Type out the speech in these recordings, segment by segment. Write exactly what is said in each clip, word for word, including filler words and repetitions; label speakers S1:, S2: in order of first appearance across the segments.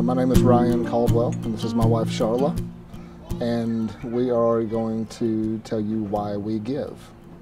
S1: Uh, my name is Ryan Caldwell, and this is my wife Charla, and we are going to tell you why we give.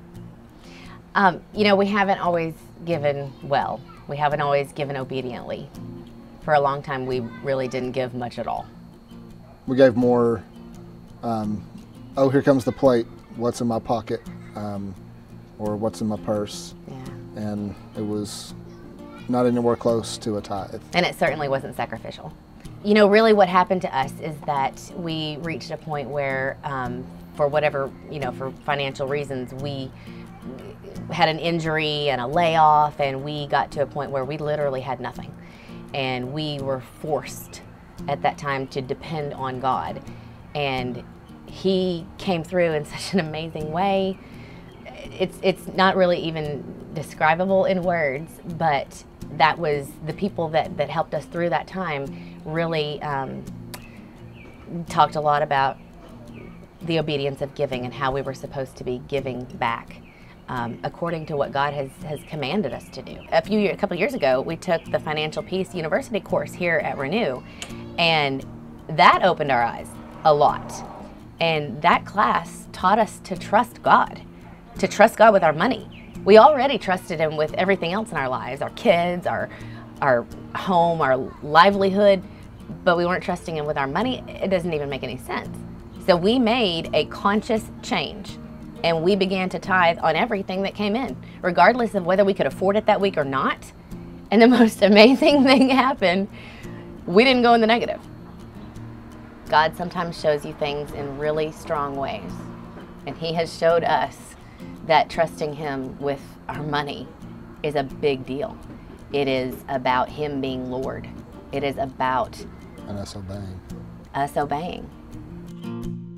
S2: Um, you know, we haven't always given well. We haven't always given obediently. For a long time, we really didn't give much at all.
S1: We gave more, um, oh, here comes the plate, what's in my pocket, um, or what's in my purse.
S2: Yeah.
S1: And it was not anywhere close to a tithe.
S2: And it certainly wasn't sacrificial. You know, really what happened to us is that we reached a point where, um, for whatever, you know, for financial reasons, we had an injury and a layoff, and we got to a point where we literally had nothing. And we were forced at that time to depend on God. And He came through in such an amazing way. It's, it's not really even describable in words, but that was the people that, that helped us through that time really um, talked a lot about the obedience of giving and how we were supposed to be giving back um, according to what God has, has commanded us to do. A few years, a couple of years ago, we took the Financial Peace University course here at Renew, and that opened our eyes a lot. And that class taught us to trust God, to trust God with our money. We already trusted Him with everything else in our lives, our kids, our, our home, our livelihood, but we weren't trusting Him with our money. It doesn't even make any sense. So we made a conscious change, and we began to tithe on everything that came in, regardless of whether we could afford it that week or not. And the most amazing thing happened, we didn't go in the negative. God sometimes shows you things in really strong ways, and He has showed us that trusting Him with our money is a big deal. It is about Him being Lord. It is about
S1: And us obeying.
S2: us obeying.